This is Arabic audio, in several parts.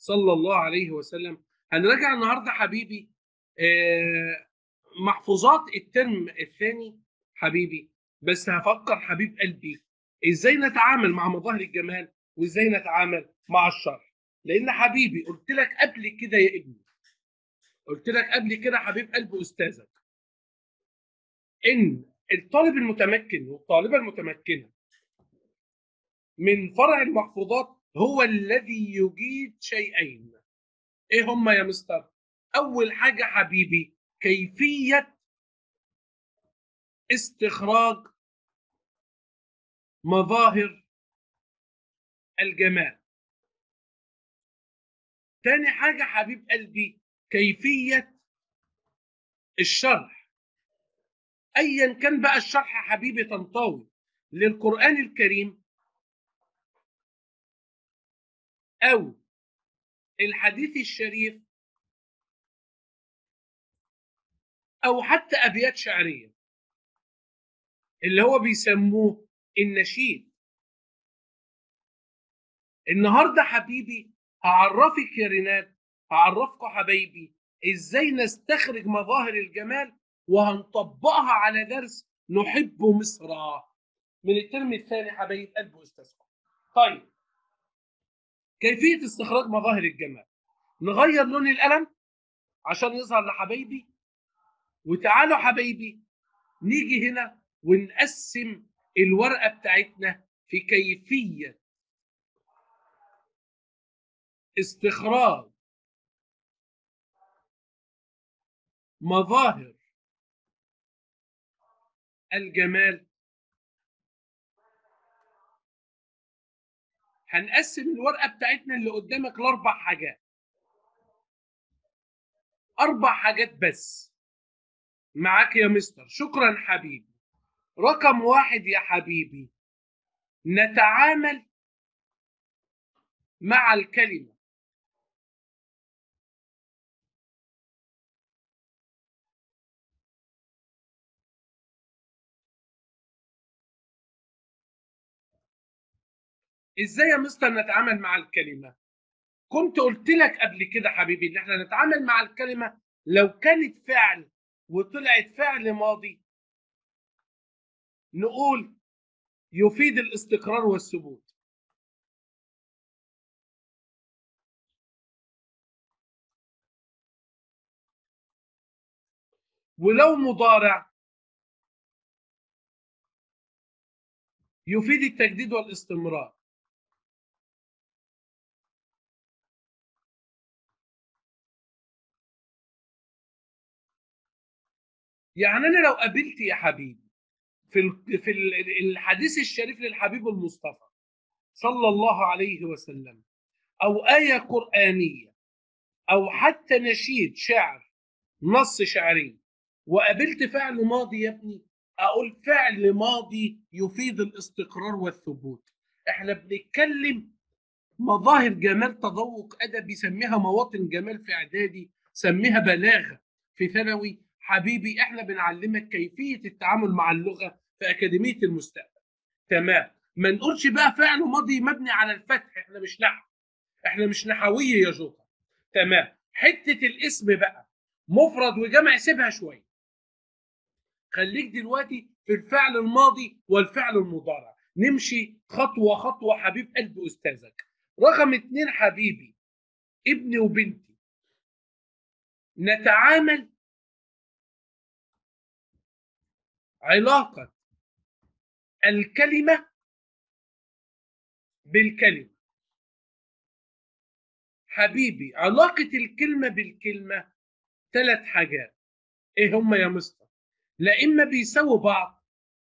صلى الله عليه وسلم. هنراجع النهارده حبيبي محفوظات الترم الثاني حبيبي، بس هفكر حبيب قلبي ازاي نتعامل مع مظاهر الجمال وازاي نتعامل مع الشر. لان حبيبي قلت لك قبل كده يا ابني، قلت لك قبل كده حبيب قلب استاذك، ان الطالب المتمكن والطالبه المتمكنه من فرع المحفوظات هو الذي يجيد شيئين. ايه هما يا مستر؟ اول حاجه حبيبي كيفيه استخراج مظاهر الجمال. تاني حاجه حبيب قلبي كيفيه الشرح، ايا كان بقى الشرح حبيبي تنطوي للقران الكريم او الحديث الشريف او حتى ابيات شعريه اللي هو بيسموه النشيد. النهارده حبيبي هعرفك يا ريناد، هعرفكم حبايبي ازاي نستخرج مظاهر الجمال وهنطبقها على درس نحب مصر من الترم الثاني حبايب قلب استاذكم. طيب كيفيه استخراج مظاهر الجمال، نغير لون القلم عشان يظهر لحبايبي، وتعالوا حبايبي نيجي هنا ونقسم الورقه بتاعتنا في كيفيه استخراج مظاهر الجمال. هنقسم الورقه بتاعتنا اللي قدامك لاربع حاجات، اربع حاجات بس. معاك يا مستر، شكرا حبيبي. رقم واحد يا حبيبي نتعامل مع الكلمه. ازاي يا مستر نتعامل مع الكلمه؟ كنت قلت لك قبل كده حبيبي ان احنا نتعامل مع الكلمه لو كانت فعل وطلعت فعل ماضي نقول يفيد الاستقرار والثبوت، ولو مضارع يفيد التجديد والاستمرار. يعني انا لو قابلت يا حبيبي في الحديث الشريف للحبيب المصطفى صلى الله عليه وسلم او ايه قرانيه او حتى نشيد شعر نص شعري وقابلت فعل ماضي يا ابني، اقول فعل ماضي يفيد الاستقرار والثبوت. احنا بنتكلم مظاهر جمال تذوق ادبي، سميها مواطن جمال في اعدادي، سميها بلاغه في ثانوي. حبيبي احنا بنعلمك كيفيه التعامل مع اللغه في اكاديميه المستقبل. تمام، ما نقولش بقى فعل ماضي مبني على الفتح، احنا مش نحو، احنا مش نحويه يا جوكر. تمام، حته الاسم بقى مفرد وجمع سيبها شويه، خليك دلوقتي في الفعل الماضي والفعل المضارع، نمشي خطوه خطوه حبيب قلب استاذك. رقم اتنين حبيبي ابني وبنتي نتعامل علاقه الكلمه بالكلمه. حبيبي علاقه الكلمه بالكلمه ثلاث حاجات، ايه هم يا مستر؟ لا اما بيساووا بعض،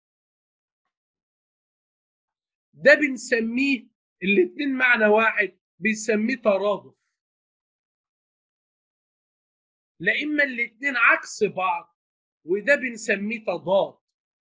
ده بنسميه الاثنين معنى واحد بنسميه ترادف. لا اما الاثنين عكس بعض وده بنسميه تضاد.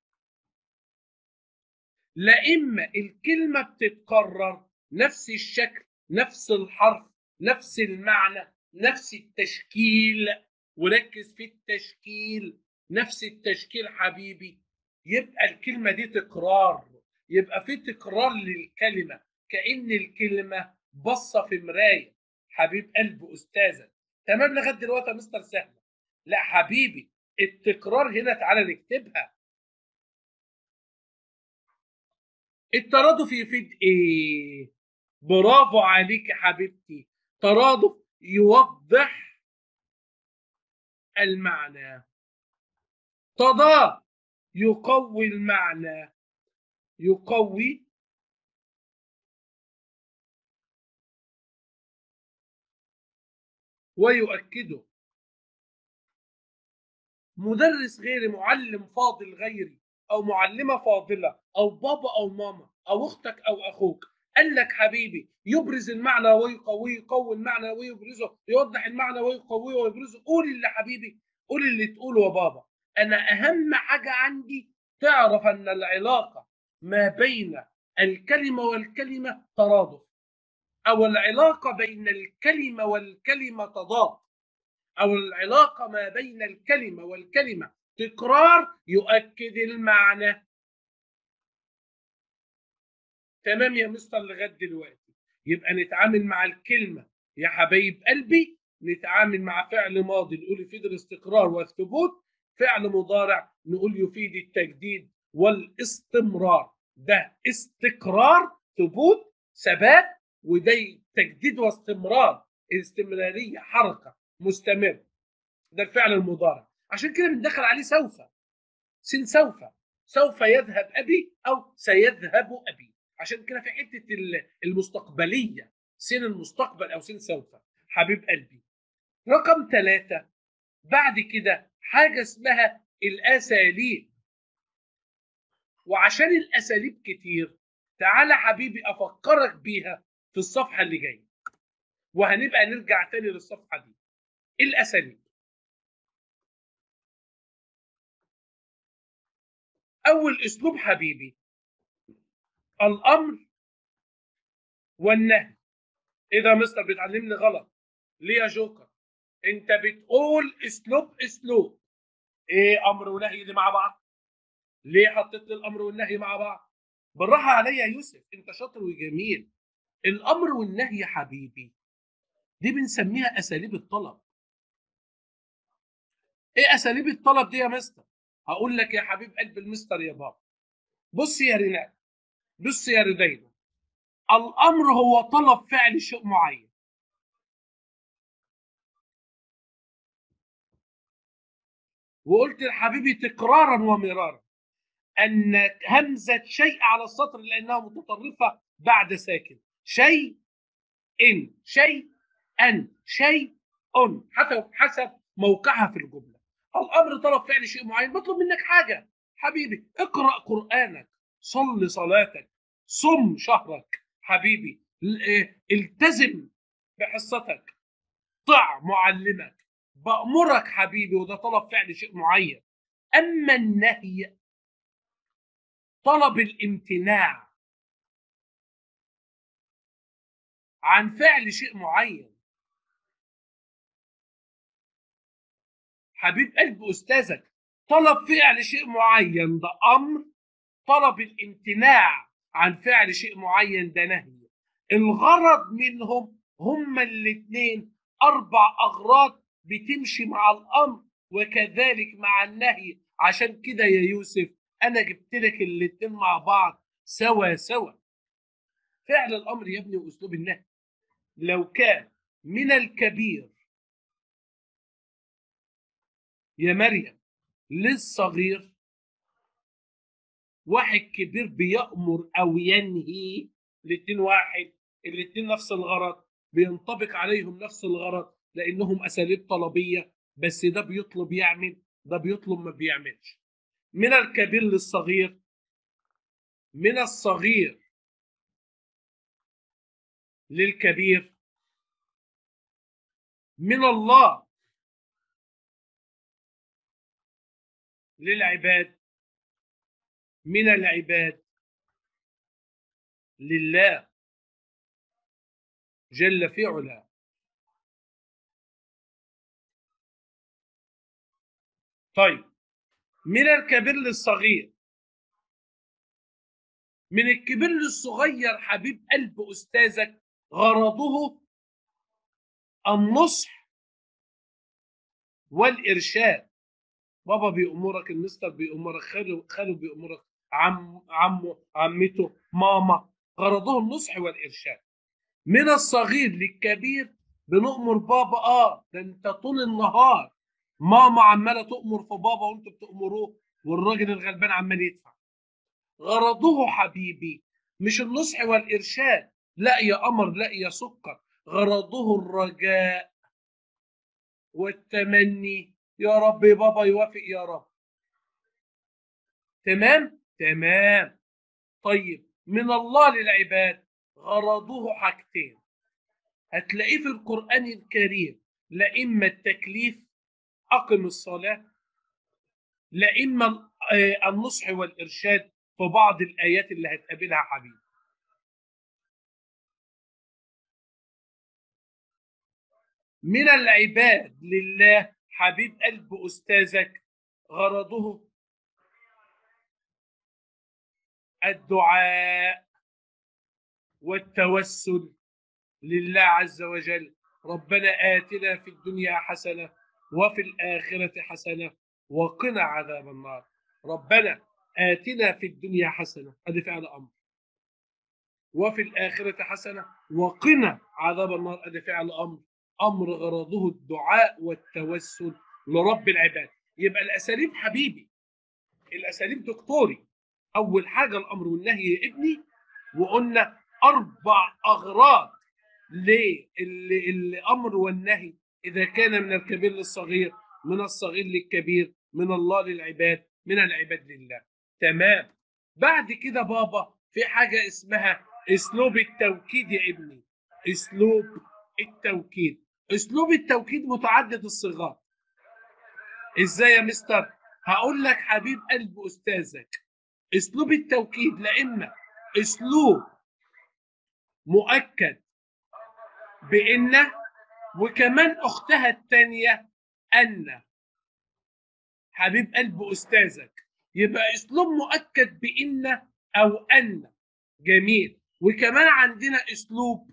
لا اما الكلمه بتتكرر نفس الشكل نفس الحرف نفس المعنى نفس التشكيل، وركز في التشكيل، نفس التشكيل حبيبي، يبقى الكلمه دي تكرار، يبقى في تكرار للكلمه كأن الكلمه بصه في مرايه. حبيب قلب أستاذك. تمام لغاية دلوقتي يا مستر سهلة. لا حبيبي، التكرار هنا تعالى نكتبها. الترادف يفيد ايه؟ برافو عليك يا حبيبتي. ترادف يوضح المعنى. تضاد يقوي المعنى. يقوي ويؤكده. مدرس غيري، معلم فاضل غيري، او معلمه فاضله، او بابا او ماما، او اختك او اخوك، قال لك حبيبي يبرز المعنى ويقويه، يقوي المعنى ويبرزه، يوضح المعنى ويقويه ويبرزه. قول اللي حبيبي، قول اللي تقوله يا بابا. انا اهم حاجه عندي تعرف ان العلاقه ما بين الكلمه والكلمه ترادف، او العلاقه بين الكلمه والكلمه تضاد، أو العلاقة ما بين الكلمة والكلمة تكرار يؤكد المعنى. تمام يا مستر لغاية دلوقتي؟ يبقى نتعامل مع الكلمة يا حبايب قلبي، نتعامل مع فعل ماضي نقول يفيد الاستقرار والثبوت، فعل مضارع نقول يفيد التجديد والاستمرار. ده استقرار، ثبوت، ثبات، وده تجديد واستمرار، استمرارية، حركة مستمرة. ده الفعل المضارع، عشان كده بندخل عليه سوف. سين سوف، سوف يذهب ابي او سيذهب ابي، عشان كده في حته المستقبليه، سين المستقبل او سين سوف. حبيب قلبي، رقم 3 بعد كده حاجه اسمها الاساليب. وعشان الاساليب كتير، تعالى حبيبي افكرك بيها في الصفحه اللي جايه، وهنبقى نرجع تاني للصفحه دي. الاساليب، اول اسلوب حبيبي الامر والنهي. ايه ده يا مستر بتعلمني غلط؟ ليه يا جوكر؟ انت بتقول اسلوب اسلوب. ايه امر ونهي دي مع بعض؟ ليه حطيت لي الامر والنهي مع بعض؟ بالراحه عليا يا يوسف، انت شاطر وجميل. الامر والنهي يا حبيبي دي بنسميها اساليب الطلب. ايه اساليب الطلب دي يا مستر؟ هقول لك يا حبيب قلب المستر يا بابا. بص يا رينال، بص يا ريدينا، الامر هو طلب فعل شيء معين. وقلت لحبيبي تكرارا ومرارا أن همزة شيء على السطر لأنها متطرفة بعد ساكن. شيء إن، شيء أن، شيء أن، حسب موقعها في الجملة. الأمر طلب فعل شيء معين، بطلب منك حاجة. حبيبي اقرأ قرآنك، صل صلاتك، صم شهرك. حبيبي التزم بحصتك، طع معلمك. بأمرك حبيبي، وده طلب فعل شيء معين. أما النهي طلب الامتناع عن فعل شيء معين. حبيب قلب استاذك، طلب فعل شيء معين ده امر، طلب الامتناع عن فعل شيء معين ده نهي. الغرض منهم هما الاثنين اربع اغراض بتمشي مع الامر وكذلك مع النهي. عشان كده يا يوسف انا جبت لك الاثنين مع بعض سوا سوا. فعل الامر يا ابني واسلوب النهي لو كان من الكبير يا مريم للصغير، واحد كبير بيأمر أو ينهي، الاتنين واحد، الاتنين نفس الغرض، بينطبق عليهم نفس الغرض لأنهم أساليب طلبية، بس ده بيطلب يعمل، ده بيطلب ما بيعملش. من الكبير للصغير، من الصغير للكبير، من الله للعباد، من العباد لله جل في علاه. طيب، من الكبير للصغير، من الكبير للصغير حبيب قلب أستاذك غرضه النصح والإرشاد. بابا بيأمرك، المستر بيأمرك، خاله بيأمرك، عمه، عمته، ماما، غرضه النصح والإرشاد. من الصغير للكبير بنؤمر بابا، ده انت طول النهار ماما عماله تؤمر في بابا وانتوا بتؤمروه، والراجل الغلبان عمال يدفع. غرضه حبيبي مش النصح والإرشاد، لا يا قمر، لا يا سكر، غرضه الرجاء والتمني. يا رب بابا يوافق يا رب. تمام تمام. طيب من الله للعباد غرضه حاجتين، هتلاقيه في القرآن الكريم، لا إما التكليف أقم الصلاة، لا إما النصح والإرشاد في بعض الآيات اللي هتقابلها حبيبي. من العباد لله حبيب قلب أستاذك غرضه الدعاء والتوسل لله عز وجل. ربنا آتنا في الدنيا حسنة وفي الآخرة حسنة وقنا عذاب النار. ربنا آتنا في الدنيا حسنة، هذا فعل أمر، وفي الآخرة حسنة وقنا عذاب النار، هذا فعل أمر. أمر غرضه الدعاء والتوسل لرب العباد. يبقى الأساليب حبيبي، الأساليب دكتوري. أول حاجة الأمر والنهي يا ابني، وقلنا 4 أغراض للأمر والنهي إذا كان من الكبير للصغير، من الصغير للكبير، من الله للعباد، من العباد لله. تمام. بعد كده بابا في حاجة اسمها أسلوب التوكيد يا ابني. أسلوب التوكيد، أسلوب التوكيد متعدد الصيغات. إزاي يا مستر؟ هقول لك حبيب قلب أستاذك. أسلوب التوكيد لا إما أسلوب مؤكد بإن، وكمان أختها الثانية أن. حبيب قلب أستاذك يبقى أسلوب مؤكد بإن أو أن. جميل. وكمان عندنا أسلوب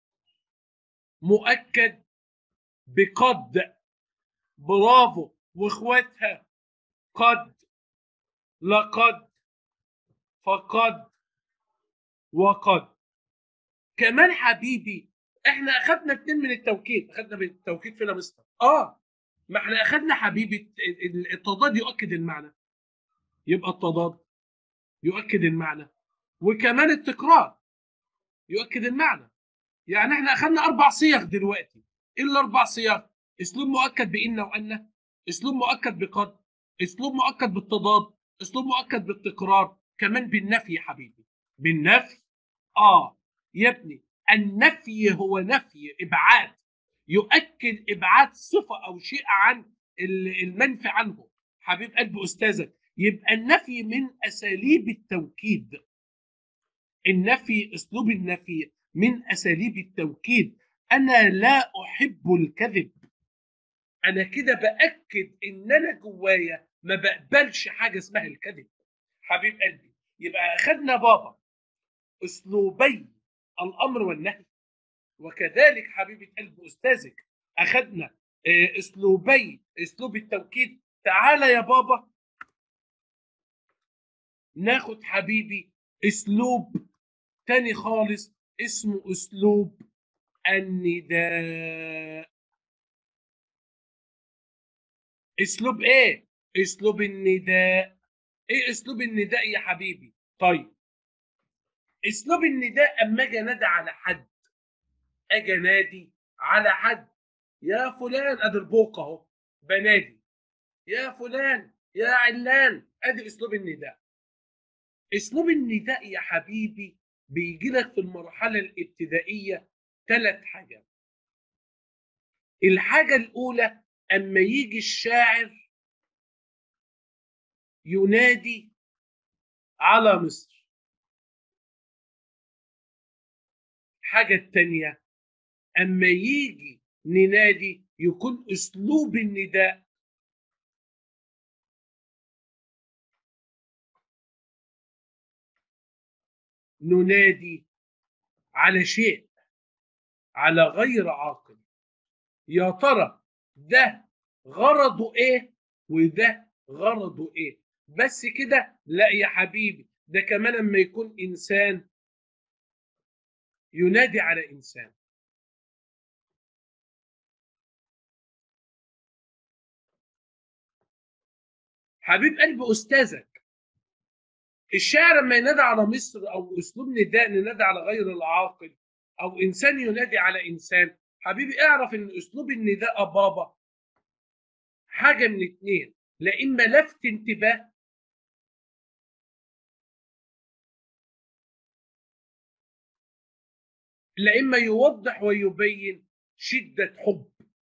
مؤكد بقد. برافو. وإخواتها قد، لقد، فقد، وقد. كمان حبيبي احنا اخذنا 2 من التوكيد. اخذنا بالتوكيد فين يا مستر؟ ما احنا اخذنا حبيبي التضاد يؤكد المعنى، يبقى التضاد يؤكد المعنى، وكمان التكرار يؤكد المعنى. يعني احنا اخذنا 4 صيغ دلوقتي. ايه ال4 صيغ؟ اسلوب مؤكد بان وان، اسلوب مؤكد بقد، اسلوب مؤكد بالتضاد، اسلوب مؤكد بالتكرار، كمان بالنفي يا حبيبي. بالنفي. يا ابني النفي هو نفي ابعاد، يؤكد ابعاد صفه او شيء عن المنفي عنه. حبيب قلب استاذك يبقى النفي من اساليب التوكيد. النفي، اسلوب النفي من اساليب التوكيد. انا لا احب الكذب، انا كده باكد ان انا جوايا ما بقبلش حاجه اسمها الكذب. حبيب قلبي يبقى اخذنا بابا اسلوبي الامر والنهي، وكذلك حبيبه قلب استاذك اخذنا اسلوبي، اسلوب التوكيد. تعالى يا بابا ناخد حبيبي اسلوب تاني خالص، اسمه اسلوب النداء. اسلوب ايه؟ اسلوب النداء. ايه اسلوب النداء يا حبيبي؟ طيب اسلوب النداء اما اجي انادي على حد، اجي انادي على حد، يا فلان، ادي البوق اهو بنادي، يا فلان، يا علان، ادي اسلوب النداء. اسلوب النداء يا حبيبي بيجي لك في المرحله الابتدائيه 3 حاجات. الحاجه الاولى اما يجي الشاعر ينادي على مصر. الحاجه الثانيه اما يجي ننادي يكون اسلوب النداء ننادي على شيء، على غير عاقل. يا ترى ده غرضه ايه وده غرضه ايه؟ بس كده؟ لا يا حبيبي، ده كمان لما يكون انسان ينادي على انسان. حبيب قلب استاذك الشاعر لما ينادي على مصر، او اسلوب نداء ننادي على غير العاقل، او انسان ينادي على انسان، حبيبي اعرف ان اسلوب النداء بابا حاجه من اتنين: لا اما لفت انتباه، لا اما يوضح ويبين شده حب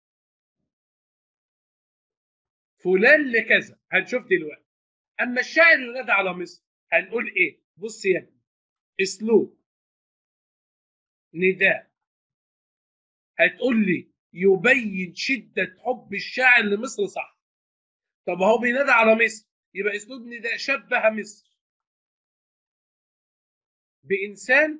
فلان لكذا. هنشوف دلوقتي. اما الشاعر ينادي على مصر هنقول ايه؟ بص يا ابني، اسلوب نداء هتقول لي يبين شده حب الشاعر لمصر، صح؟ طب هو بينادي على مصر، يبقى اسلوب نداء شبه مصر بانسان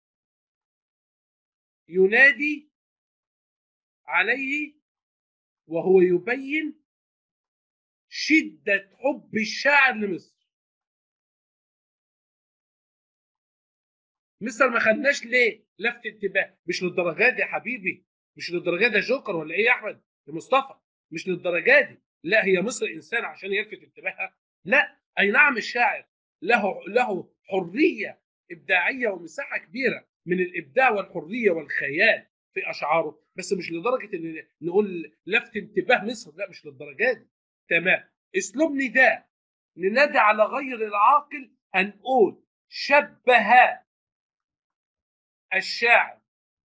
ينادي عليه، وهو يبين شده حب الشاعر لمصر. مصر ما خدناش ليه لفت انتباه؟ مش للدرجه دي يا حبيبي، مش للدرجه دي يا جوكر، ولا ايه يا احمد يا مصطفى؟ مش للدرجه دي. لا، هي مصر انسان عشان يلفت انتباهها؟ لا. اي نعم، الشاعر له حريه ابداعيه ومساحه كبيره من الابداع والحريه والخيال في اشعاره، بس مش لدرجه ان نقول لفت انتباه مصر، لا مش للدرجه دي. تمام. اسلوب نداء ننادي على غير العاقل هنقول شبه الشاعر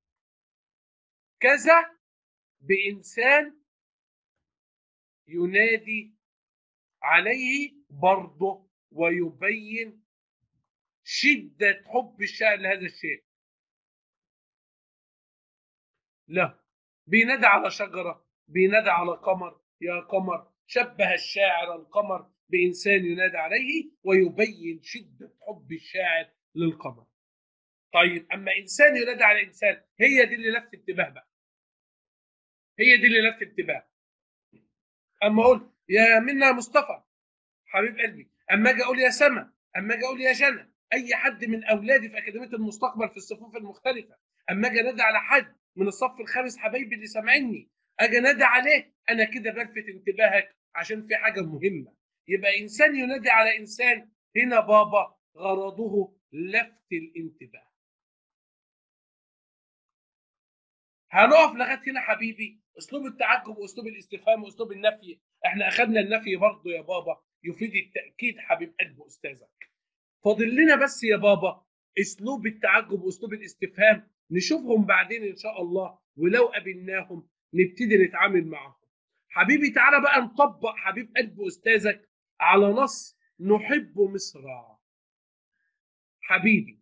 كذا بإنسان ينادي عليه برضه، ويبين شدة حب الشاعر لهذا الشيء له. بينادي على شجرة، بينادي على قمر، يا قمر. شبه الشاعر القمر بإنسان ينادي عليه ويبين شدة حب الشاعر للقمر. طيب، أما إنسان ينادي على إنسان، هي دي اللي لفت انتباه بقى، هي دي اللي لفت انتباه. أما أقول يا منا مصطفى حبيب قلبي، اما اجي اقول يا سما، اما اجي اقول يا جنى، اي حد من اولادي في اكاديميه المستقبل في الصفوف المختلفه، اما اجي انادي على حد من الصف الخامس حبايبي اللي سامعيني، اجي انادي عليه، انا كده بلفت انتباهك عشان في حاجه مهمه. يبقى انسان ينادي على انسان، هنا بابا غرضه لفت الانتباه. هنقف لغايه هنا حبيبي. اسلوب التعجب واسلوب الاستفهام واسلوب النفي، احنا اخذنا النفي برضه يا بابا يفيد التاكيد حبيب قلب استاذك. فاضل لنا بس يا بابا اسلوب التعجب واسلوب الاستفهام، نشوفهم بعدين ان شاء الله، ولو قابلناهم نبتدي نتعامل معهم. حبيبي تعالى بقى نطبق حبيب قلب استاذك على نص نحب مصر حبيبي.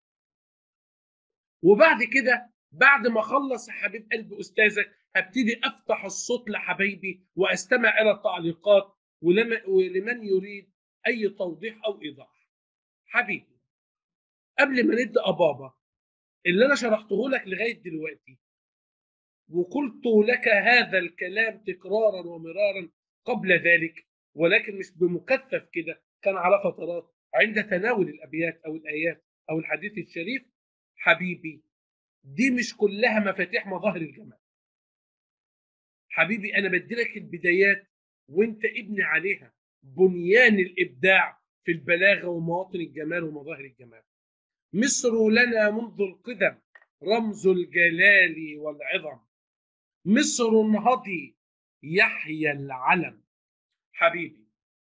وبعد كده، بعد ما اخلص يا حبيب قلب استاذك، هبتدي افتح الصوت لحبايبي واستمع الى التعليقات ولمن يريد اي توضيح او ايضاح. حبيبي، قبل ما نبدا بابا، اللي انا شرحته لك لغايه دلوقتي وقلت لك هذا الكلام تكرارا ومرارا قبل ذلك، ولكن مش بمكثف كده، كان على فترات عند تناول الابيات او الايات او الحديث الشريف. حبيبي، دي مش كلها مفاتيح مظاهر الجمال. حبيبي، انا بدي لك البدايات وانت ابني عليها بنيان الابداع في البلاغه ومواطن الجمال ومظاهر الجمال. مصر لنا منذ القدم رمز الجلال والعظم، مصر هضي يحيى العلم. حبيبي،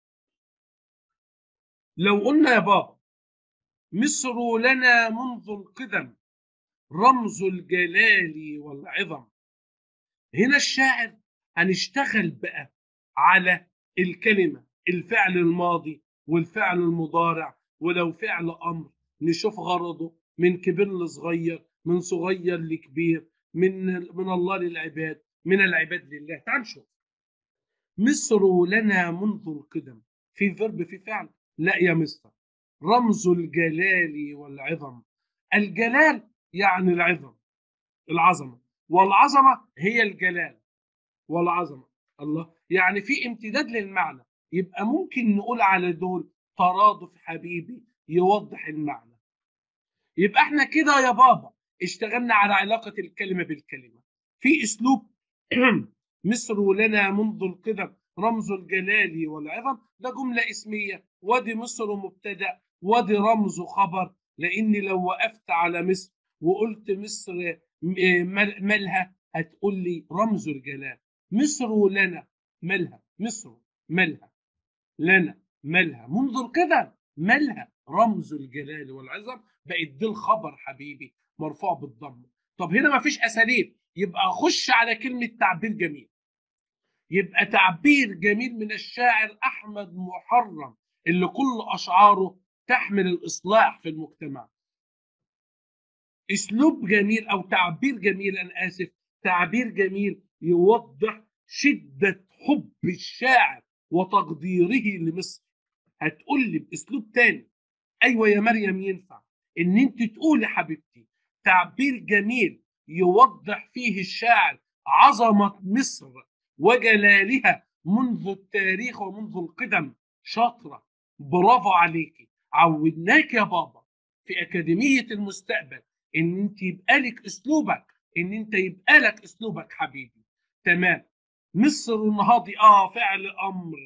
لو قلنا يا بابا مصر لنا منذ القدم رمز الجلال والعظم، هنا الشاعر هنشتغل بقى على الكلمة، الفعل الماضي والفعل المضارع، ولو فعل أمر نشوف غرضه من كبير لصغير، من صغير لكبير، من الله للعباد، من العباد لله. تعال نشوف. مصر لنا منذ القدم، في فيرب في فعل؟ لا يا مستر. رمز الجلال والعظم. الجلال يعني العظم، العظمة. والعظمة هي الجلال والعظمة. الله، يعني في امتداد للمعنى. يبقى ممكن نقول على دول ترادف حبيبي يوضح المعنى. يبقى احنا كده يا بابا اشتغلنا على علاقة الكلمة بالكلمة في اسلوب مصر لنا منذ القدم رمز الجلال والعظم. ده جملة اسمية، وادي مصر مبتدأ، وادي رمز خبر. لاني لو وقفت على مصر وقلت مصر مالها، هتقول لي رمز الجلال. مصر لنا مالها، مصر مالها، لنا مالها، منذ القدم مالها، رمز الجلال والعظم. بقت دي الخبر حبيبي مرفوع بالضم. طب هنا ما فيش اساليب، يبقى اخش على كلمه تعبير جميل. يبقى تعبير جميل من الشاعر احمد محرم اللي كل اشعاره تحمل الاصلاح في المجتمع. اسلوب جميل او تعبير جميل، انا اسف، تعبير جميل يوضح شده حب الشاعر وتقديره لمصر. هتقول لي باسلوب تاني، ايوه يا مريم ينفع ان انت تقولي حبيبتي تعبير جميل يوضح فيه الشاعر عظمه مصر وجلالها منذ التاريخ ومنذ القدم. شاطره، برافو عليكي. عودناك يا بابا في اكاديميه المستقبل ان انت يبقى لك اسلوبك، ان انت يبقى لك اسلوبك حبيبي. تمام. مصر النهاضي فعل امر،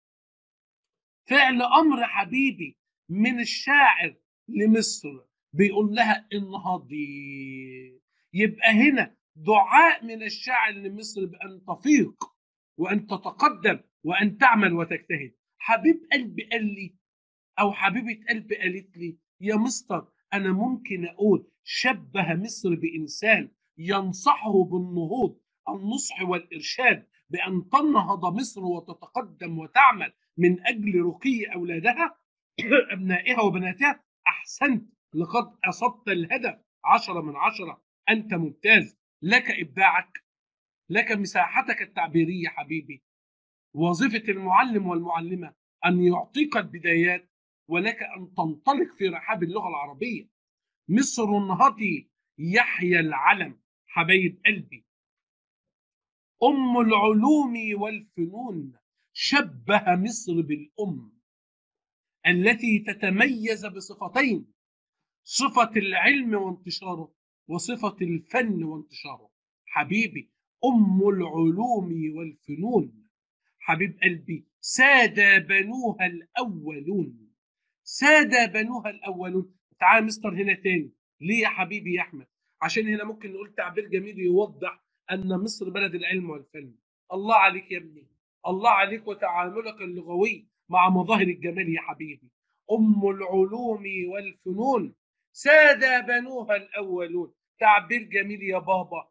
فعل امر حبيبي من الشاعر لمصر، بيقول لها انهضي. يبقى هنا دعاء من الشاعر لمصر بان تفيق وان تتقدم وان تعمل وتجتهد. حبيب قلبي قال لي، او حبيبه قلبي قالت لي يا مستر انا ممكن اقول شبه مصر بانسان ينصحه بالنهوض، النصح والارشاد، بان تنهض مصر وتتقدم وتعمل من اجل رقي اولادها ابنائها وبناتها. احسنت، لقد اصبت الهدف 10 من 10. انت ممتاز، لك ابداعك، لك مساحتك التعبيريه حبيبي. وظيفه المعلم والمعلمه ان يعطيك البدايات، ولك ان تنطلق في رحاب اللغه العربيه. مصر النهضي يحيى العلم. حبايب قلبي، ام العلوم والفنون، شبه مصر بالام التي تتميز بصفتين: صفه العلم وانتشاره، وصفه الفن وانتشاره. حبيبي، ام العلوم والفنون، حبيب قلبي، ساد بنوها الاولون، ساد بنوها الاولون. تعال مستر هنا تاني، ليه يا حبيبي يا احمد؟ عشان هنا ممكن نقول تعبير جميل يوضح ان مصر بلد العلم والفن. الله عليك يا ابني، الله عليك وتعاملك اللغوي مع مظاهر الجمال يا حبيبي. ام العلوم والفنون، ساد بنوها الاولون. تعبير جميل يا بابا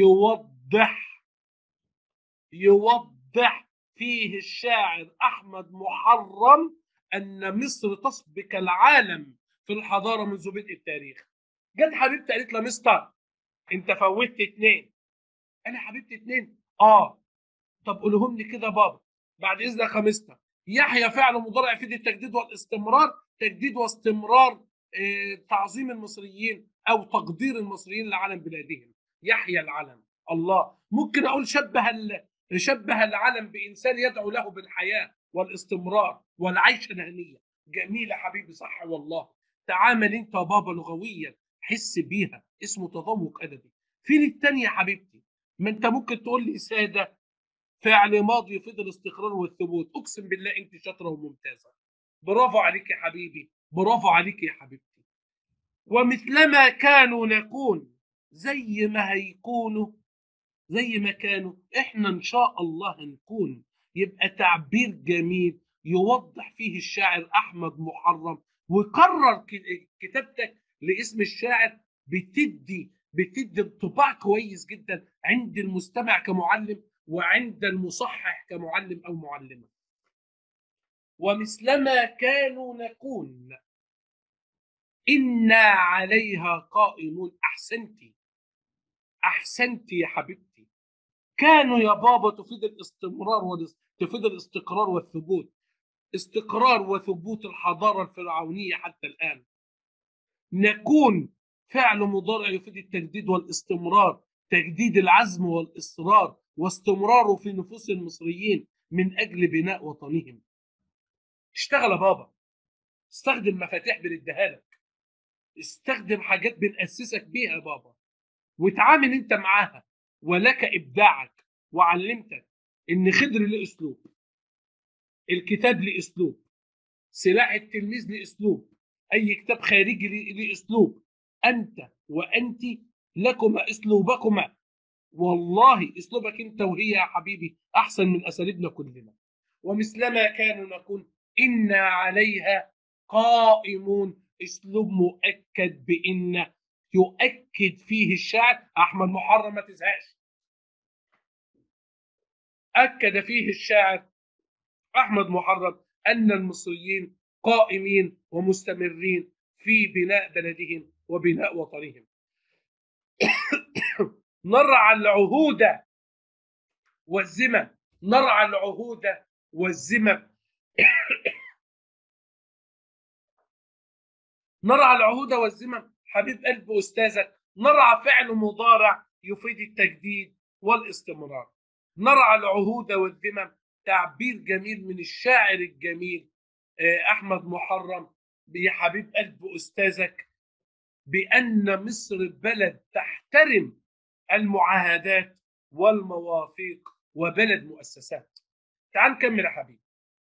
يوضح فيه الشاعر احمد محرم ان مصر تسبق العالم في الحضاره منذ بدء التاريخ. جت حبيبتي قالت له مستر انت فوتت اتنين. انا حبيبتي اتنين؟ طب قولهم لي كده بابا بعد اذنك يا مستر. يحيى فعل مضارع يفيد التجديد والاستمرار، تجديد واستمرار، تعظيم المصريين او تقدير المصريين لعلم بلادهم. يحيى العلم. الله، ممكن اقول شبه العلم بانسان يدعو له بالحياه والاستمرار والعيش الهنيه. جميله حبيبي، صح والله. تعامل انت يا بابا لغويا، حس بيها، اسمه تذوق ادبي. فين التانية يا حبيبتي؟ ما انت ممكن تقول لي ساده، فعل ماضي يفيد الاستقرار والثبوت. اقسم بالله انت شاطره وممتازه، برافو عليك يا حبيبي، برافو عليك يا حبيبتي. ومثلما كانوا نكون، زي ما هيكونوا، زي ما كانوا احنا ان شاء الله هنكون. يبقى تعبير جميل يوضح فيه الشاعر احمد محرم. وكرر كتابتك لاسم الشاعر بتدي انطباع كويس جدا عند المستمع كمعلم وعند المصحح كمعلم او معلمه. ومثلما كانوا نكون، انا عليها قائمون. احسنتي، احسنتي يا حبيبتي. كانوا يا بابا تفيد الاستمرار تفيد الاستقرار والثبوت، استقرار وثبوت الحضارة الفرعونية حتى الآن. نكون فعل مضارع يفيد التجديد والاستمرار، تجديد العزم والإصرار واستمراره في نفوس المصريين من أجل بناء وطنهم. اشتغل يا بابا، استخدم مفاتيح بنديها لك، استخدم حاجات بنأسسك بيها يا بابا، وتعامل انت معاها، ولك ابداعك. وعلمتك ان خضر له اسلوب، الكتاب له اسلوب، سلاح التلميذ له اسلوب، اي كتاب خارجي له اسلوب. انت وانت لكما اسلوبكما. والله اسلوبك انت وهي يا حبيبي احسن من اساليبنا كلنا. ومثلما كانوا نكون انا عليها قائمون. اسلوب مؤكد بان يؤكد فيه الشاعر احمد محرم، ما تزهقش، اكد فيه الشاعر احمد محرم ان المصريين قائمين ومستمرين في بناء بلدهم وبناء وطنهم. نرعى العهود والذمم، نرعى العهود والذمم، نرعى العهود والذمم. حبيب قلب استاذك، نرعى فعل مضارع يفيد التجديد والاستمرار. نرعى العهود والذمم تعبير جميل من الشاعر الجميل احمد محرم، يا حبيب قلب استاذك، بان مصر بلد تحترم المعاهدات والمواثيق وبلد مؤسسات. تعال نكمل يا حبيبي.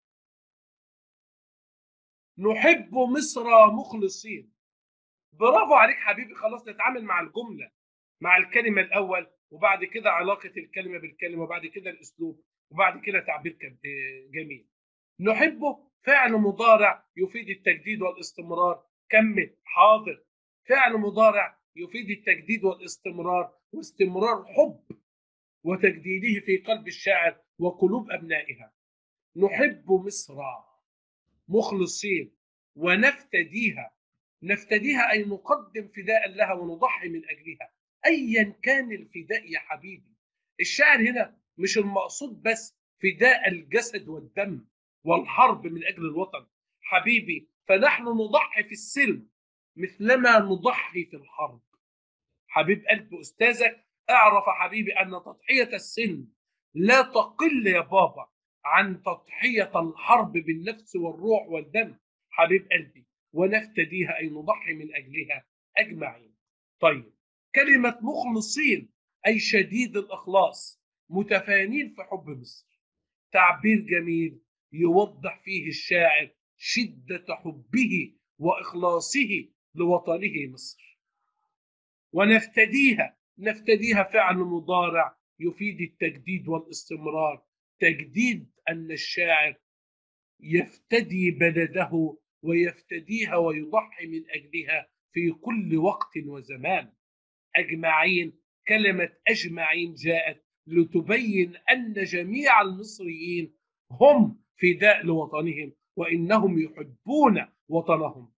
نحب مصر مخلصين. برافو عليك حبيبي، خلاص نتعامل مع الجملة، مع الكلمة الأول، وبعد كده علاقة الكلمة بالكلمة، وبعد كده الأسلوب، وبعد كده تعبير جميل. نحبه فعل مضارع يفيد التجديد والاستمرار. كمل. حاضر. فعل مضارع يفيد التجديد والاستمرار، واستمرار حب وتجديده في قلب الشاعر وقلوب أبنائها. نحب مصر مخلصين ونفتديها. نفتديها أي نقدم فداء لها ونضحي من أجلها، أيا كان الفداء يا حبيبي. الشاعر هنا مش المقصود بس فداء الجسد والدم والحرب من أجل الوطن حبيبي، فنحن نضحي في السلم مثلما نضحي في الحرب. حبيب قلب أستاذك، اعرف حبيبي أن تضحية السلم لا تقل يا بابا عن تضحية الحرب بالنفس والروح والدم حبيب قلبي، ونفتديها أي نضحي من أجلها أجمعين. طيب، كلمة مخلصين أي شديد الإخلاص، متفانين في حب مصر. تعبير جميل يوضح فيه الشاعر شدة حبه وإخلاصه لوطنه مصر. ونفتديها، نفتديها فعل مضارع يفيد التجديد والاستمرار. تجديد أن الشاعر يفتدي بلده ويفتديها ويضحي من أجلها في كل وقت وزمان. أجمعين، كلمة أجمعين جاءت لتبين أن جميع المصريين هم فداء لوطنهم وإنهم يحبون وطنهم.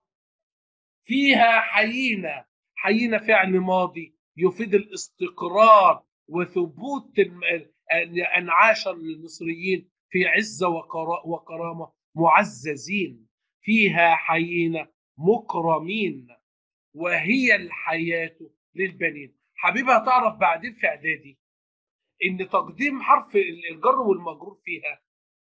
فيها حيينا، حيينا فعل ماضي يفيد الاستقرار وثبوت أن عاش المصريين في عزة وكرامة معززين. فيها حيينا مكرمين وهي الحياة للبنين. حبيبي هتعرف بعدين في إعدادي إن تقديم حرف الجر والمجرور فيها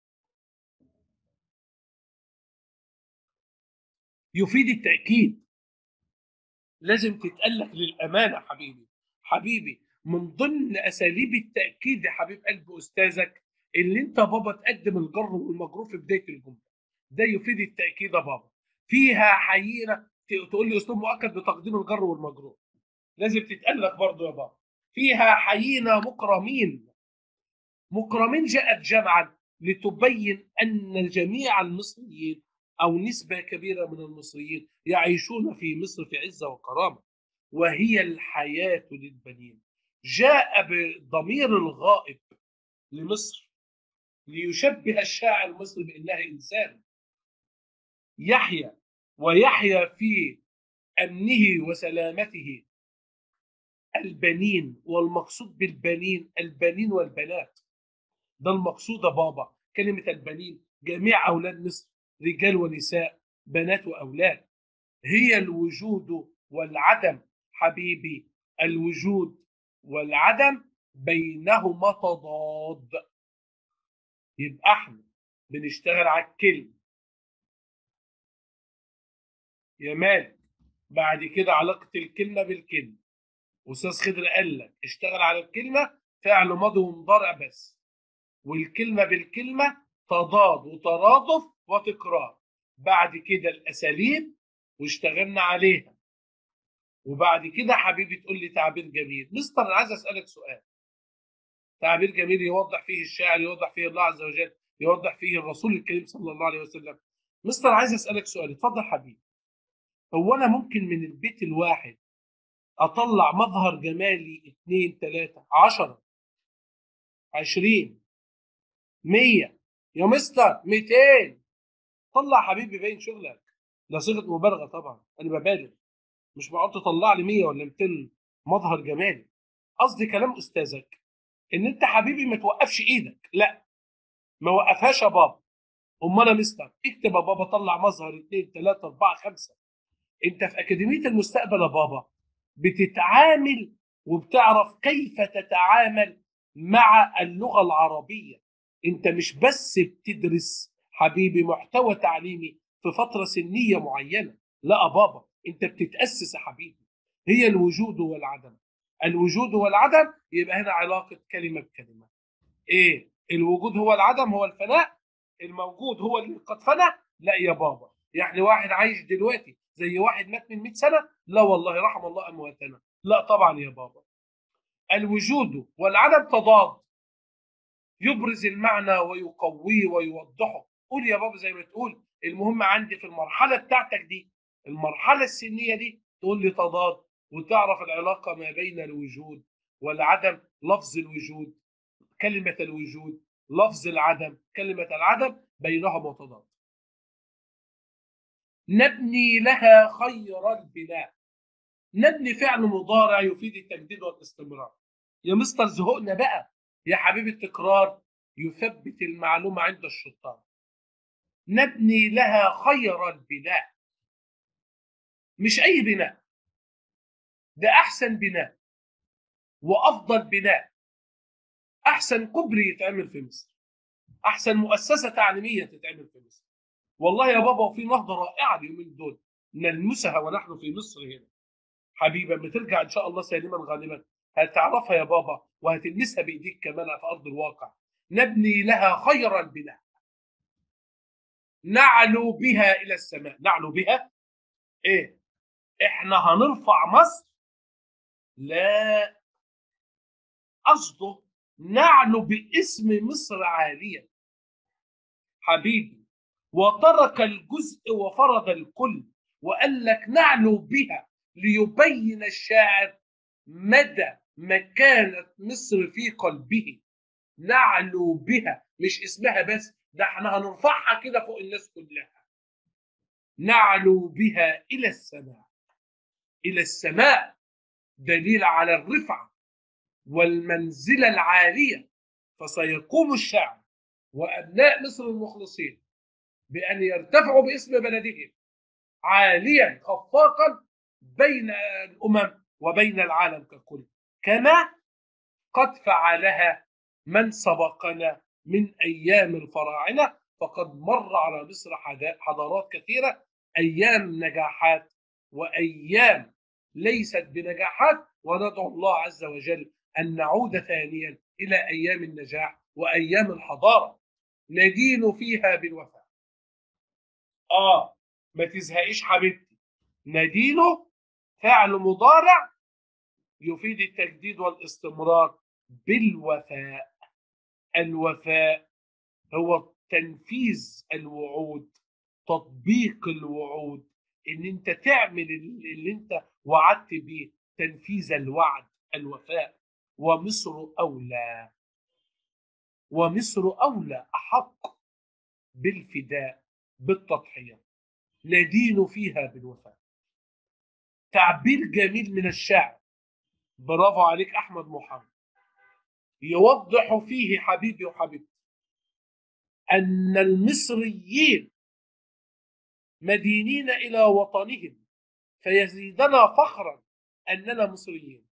يفيد التأكيد. لازم تتقلك للأمانة حبيبي. حبيبي من ضمن أساليب التأكيد يا حبيب قلب أستاذك اللي أنت بابا تقدم الجر والمجرور في بداية الجملة، ده يفيد التأكيد يا بابا. فيها حيينة، تقول لي أسلوب مؤكد بتقديم الجر والمجرور، لازم تتقلك برضه يا بابا. فيها حيينة مكرمين. مكرمين جاءت جمعا لتبين أن جميع المصريين أو نسبة كبيرة من المصريين يعيشون في مصر في عزة وكرامة. وهي الحياة للبنين. جاء بالضمير الغائب لمصر ليشبه الشاعر المصري بأنها إنسان يحيا ويحيا في أمنه وسلامته البنين. والمقصود بالبنين البنين والبنات، ده المقصود يا بابا. كلمة البنين جميع أولاد مصر، رجال ونساء، بنات وأولاد. هي الوجود والعدم حبيبي، الوجود والعدم بينهما تضاد. يبقى احنا بنشتغل على الكلمة يا مالك، بعد كده علاقة الكلمة بالكلمة. أستاذ خضر قال لك اشتغل على الكلمة فعل ماضي ومضارع بس، والكلمة بالكلمة تضاد وترادف وتكرار. بعد كده الأساليب واشتغلنا عليها. وبعد كده حبيبي تقول لي تعبير جميل. مستر أنا عايز أسألك سؤال. تعبير جميل يوضح فيه الشاعر، يوضح فيه الله عز وجل، يوضح فيه الرسول الكريم صلى الله عليه وسلم. مستر عايز أسألك سؤال، اتفضل حبيبي. هو أنا ممكن من البيت الواحد أطلع مظهر جمالي 2 3 10 20 100 يا مستر 200؟ طلع حبيبي باين شغلك. ده صيغه مبالغه طبعا، انا ببالغ. مش معقول تطلع لي 100 ولا 200 مظهر جمالي. قصدي كلام استاذك ان انت حبيبي ما توقفش ايدك، لا ما وقفهاش يا بابا. امال يا مستر اكتب يا بابا طلع مظهر 2 3 4 5. انت في اكاديميه المستقبل يا بابا بتتعامل وبتعرف كيف تتعامل مع اللغه العربيه. انت مش بس بتدرس حبيبي محتوى تعليمي في فتره سنيه معينه، لا يا بابا انت بتتاسس يا حبيبي. هي الوجود والعدم. الوجود والعدم يبقى هنا علاقه كلمه بكلمه. ايه الوجود هو العدم هو الفناء؟ الموجود هو اللي قد فنى؟ لا يا بابا. يعني واحد عايش دلوقتي زي واحد مات من 100 سنه؟ لا والله رحم الله امواتنا. لا طبعا يا بابا. الوجود والعدم تضاد، يبرز المعنى ويقويه ويوضحه. قول يا بابا زي ما تقول. المهم عندي في المرحله بتاعتك دي، المرحله السنيه دي، تقول لي تضاد وتعرف العلاقه ما بين الوجود والعدم. لفظ الوجود كلمة الوجود، لفظ العدم كلمة العدم، بينهما تضاد. نبني لها خير البناء. نبني فعل مضارع يفيد التجديد والاستمرار. يا مستر زهقنا بقى. يا حبيبي التكرار يثبت المعلومة عند الشطار. نبني لها خير البناء. مش أي بناء، ده أحسن بناء وأفضل بناء. أحسن كوبري يتعمل في مصر، أحسن مؤسسة تعليمية تتعمل في مصر. والله يا بابا وفي نهضه رائعه اليومين دول نلمسها ونحن في مصر هنا. حبيبي لما ترجع ان شاء الله سالما غانما هتعرفها يا بابا وهتلمسها بايديك كمان في ارض الواقع. نبني لها خير البناء، نعلو بها الى السماء. نعلو بها ايه؟ احنا هنرفع مصر؟ لا، قصده نعلو باسم مصر عاليا حبيبي. وترك الجزء وفرض الكل وقال لك نعلو بها، ليبين الشاعر مدى مكانة مصر في قلبه. نعلو بها مش اسمها بس، ده احنا هنرفعها كده فوق الناس كلها. نعلو بها إلى السماء. إلى السماء دليل على الرفعة والمنزلة العالية. فسيقوم الشعب وأبناء مصر المخلصين بأن يرتفعوا باسم بلدهم عاليا خفاقا بين الأمم وبين العالم ككل، كما قد فعلها من سبقنا من أيام الفراعنة. فقد مر على مصر حضارات كثيرة، أيام نجاحات وأيام ليست بنجاحات، وندعو الله عز وجل أن نعود ثانيا إلى أيام النجاح وأيام الحضارة ندين فيها بالوفاء. ما تزهقيش حبيبتي. ندينه فعل مضارع يفيد التجديد والاستمرار بالوفاء. الوفاء هو تنفيذ الوعود، تطبيق الوعود، ان انت تعمل اللي انت وعدت بيه، تنفيذ الوعد الوفاء. ومصر اولى، ومصر اولى احق بالفداء بالتضحيه. ندين فيها بالوفاء. تعبير جميل من الشاعر، برافو عليك احمد محمد، يوضح فيه حبيبي وحبيبتي ان المصريين مدينين الى وطنهم، فيزيدنا فخرا اننا مصريين.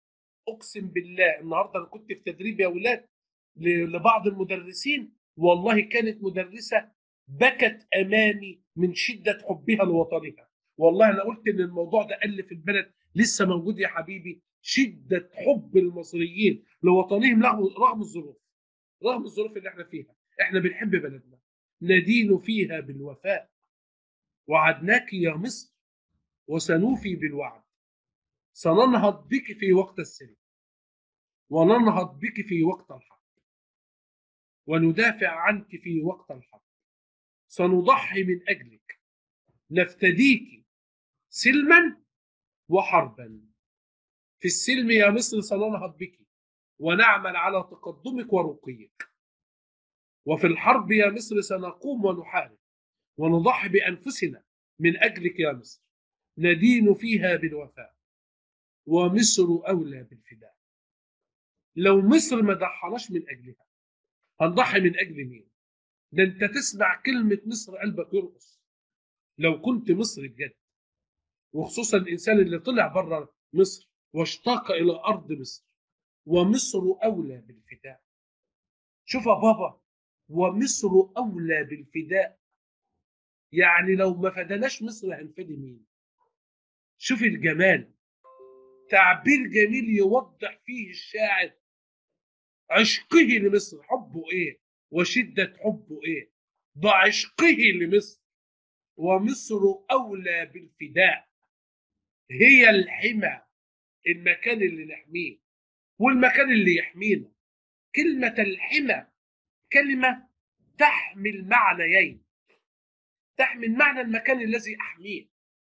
اقسم بالله النهارده انا كنت في تدريب يا اولاد لبعض المدرسين، والله كانت مدرسه بكت امامي من شده حبها لوطنها. والله انا قلت ان الموضوع ده قل في البلد، لسه موجود يا حبيبي، شده حب المصريين لوطنهم رغم الظروف، رغم الظروف اللي احنا فيها. احنا بنحب بلدنا، ندين فيها بالوفاء، وعدناك يا مصر وسنوفي بالوعد، سننهض بك في وقت السلم وننهض بك في وقت الحرب، وندافع عنك في وقت الحرب، سنضحي من أجلك، نفتديك سلما وحربا. في السلم يا مصر سننهض بك ونعمل على تقدمك ورقيك، وفي الحرب يا مصر سنقوم ونحارب ونضحي بأنفسنا من أجلك يا مصر، ندين فيها بالوفاء، ومصر أولى بالفداء. لو مصر ما ضحناش من أجلها هنضحي من أجل مين؟ ده أنت تسمع كلمة مصر قلبك يرقص لو كنت مصري بجد، وخصوصا الإنسان اللي طلع بره مصر واشتاق إلى أرض مصر. ومصر أولى بالفداء. شوف يا بابا، ومصر أولى بالفداء، يعني لو ما فدناش مصر هنفدي مين؟ شوف الجمال، تعبير جميل يوضح فيه الشاعر عشقه لمصر، حبه ايه وشدة حبه ايه، ده عشقه لمصر. ومصر أولى بالفداء، هي الحمى، المكان اللي نحميه والمكان اللي يحمينا. كلمة الحمى كلمة تحمل معنيين، تحمل معنى المكان الذي أحميه،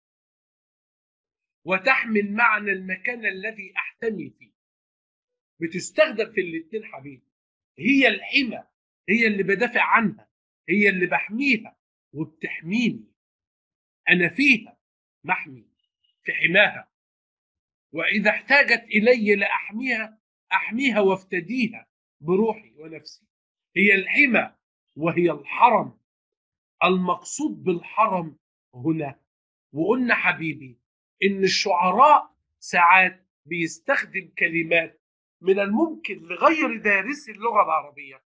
وتحمل معنى المكان الذي أحتمي فيه، بتستخدم في الاثنين حبيبي. هي الحمى، هي اللي بدافع عنها، هي اللي بحميها وبتحميني، أنا فيها محمي في حماها، وإذا احتاجت إلي لأحميها أحميها وافتديها بروحي ونفسي. هي الحمى وهي الحرم. المقصود بالحرم هنا، وقلنا حبيبي إن الشعراء ساعات بيستخدم كلمات من الممكن لغير دارسي اللغة العربية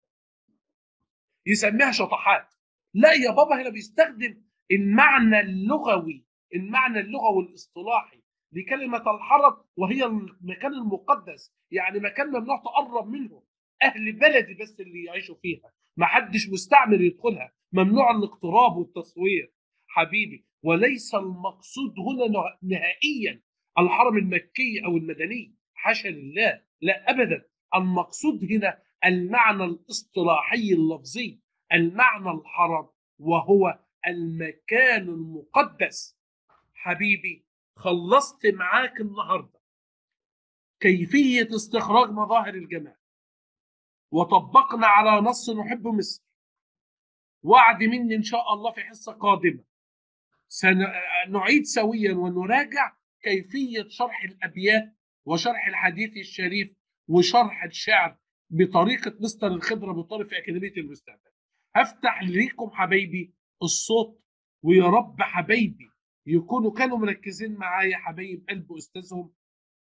يسميها شطحات. لا يا بابا، هنا بيستخدم المعنى اللغوي، المعنى اللغوي الاصطلاحي لكلمة الحرم، وهي المكان المقدس، يعني مكان ممنوع تقرب منه، أهل بلدي بس اللي يعيشوا فيها، ما حدش مستعمر يدخلها، ممنوع الاقتراب والتصوير حبيبي. وليس المقصود هنا نهائيا الحرم المكي أو المدني، حاشا لله، لا أبدا. المقصود هنا المعنى الاصطلاحي اللفظي، المعنى الحرم، وهو المكان المقدس. حبيبي خلصت معاك النهارده كيفية استخراج مظاهر الجمال، وطبقنا على نص نحب مصر. وعد مني إن شاء الله في حصة قادمة سنعيد سويا ونراجع كيفية شرح الأبيات وشرح الحديث الشريف وشرح الشعر بطريقة مستر الخضرة بطارق في أكاديمية المستقبل. هفتح ليكم حبايبي الصوت، ويا رب حبايبي يكونوا كانوا مركزين معايا حبايب قلب أستاذهم.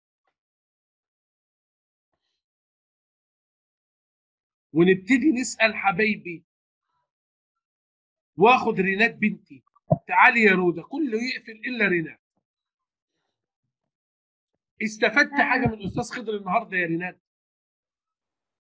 ونبتدي نسأل حبايبي، واخد رينات بنتي، تعالي يا رودة، كله يقفل إلا رينات. استفدت حاجة من الأستاذ خضر النهاردة يا رينات؟